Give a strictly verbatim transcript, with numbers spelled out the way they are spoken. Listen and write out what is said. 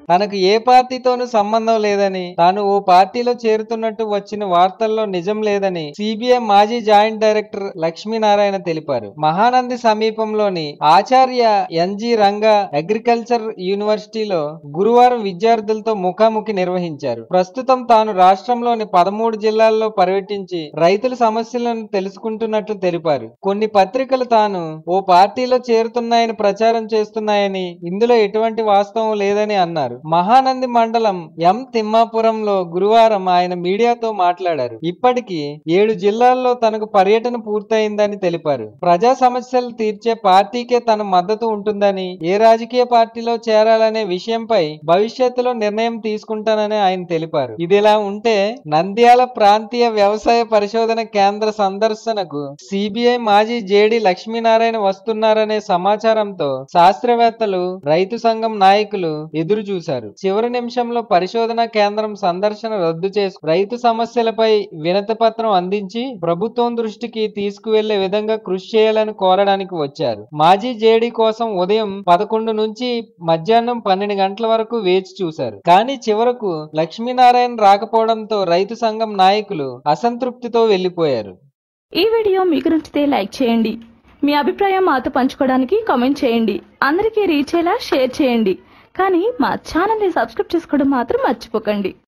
తనకు ఏ పార్టీతోనూ సంబంధం లేదని, తాను ఓ పార్టీలో చేరుతున్నట్టు వచ్చిన వార్తల్లో నిజం లేదని సిబిఐ మాజీ జాయింట్ డైరెక్టర్ లక్ష్మీనారాయణ తెలిపారు. మహానంది సమీపంలోని ఆచార్య ఎన్జి రంగా అగ్రికల్చర్ యూనివర్సిటీలో గురువారం విద్యార్థులతో ముఖాముఖి నిర్వహించారు. ప్రస్తుతం తాను రాష్ట్రంలోని పదమూడు జిల్లాల్లో పర్యటించి రైతుల సమస్యలను తెలుసుకుంటున్నట్లు తెలిపారు. కొన్ని పత్రికలు తాను ఓ పార్టీలో చేరుతున్నాయని ప్రచారం చేస్తున్నాయని, ఇందులో ఎటువంటి వాస్తవం లేదని అన్నారు. మహానంది మండలం ఎం తిమ్మాపురంలో గురువారం ఆయన మీడియాతో మాట్లాడారు. ఇప్పటికీ ఏడు జిల్లాల్లో తనకు పర్యటన పూర్తయిందని తెలిపారు. ప్రజా సమస్యలు తీర్చే పార్టీకే తన మద్దతు ఉంటుందని, ఏ రాజకీయ పార్టీలో చేరాలనే విషయంపై భవిష్యత్తులో నిర్ణయం తీసుకుంటానని ఆయన తెలిపారు. ఇదిలా ఉంటే నంద్యాల ప్రాంతీయ వ్యవసాయ పరిశోధన కేంద్ర సందర్శనకు సిబిఐ మాజీ జేడి లక్ష్మీనారాయణ వస్తున్నారనే సమాచారంతో శాస్త్రవేత్తలు, రైతు సంఘం నాయకులు ఎదురు చూశారు. చివరి నిమిషంలో పరిశోధన కేంద్రం సందర్శన రద్దు చేసి రైతు సమస్యలపై వినతి పత్రం అందించి ప్రభుత్వం దృష్టికి తీసుకువెళ్లే విధంగా కృషి చేయాలని కోరడానికి వచ్చారు. మాజీ జేడీ కోసం ఉదయం పదకొండు నుంచి మధ్యాహ్నం పన్నెండు గంటల వరకు వేచి చూశారు. కానీ చివరకు లక్ష్మీనారాయణ రాకపోవడంతో రైతు సంఘం నాయకులు అసంతృప్తితో వెళ్లిపోయారు. ఈ వీడియో మీకు నచ్చితే లైక్ చేయండి. మీ అభిప్రాయం మాతో పంచుకోవడానికి కామెంట్ చేయండి. అందరికీ రీచ్ అయ్యేలా షేర్ చేయండి. కానీ మా ఛానల్ని సబ్స్క్రైబ్ చేసుకోవడం మాత్రం మర్చిపోకండి.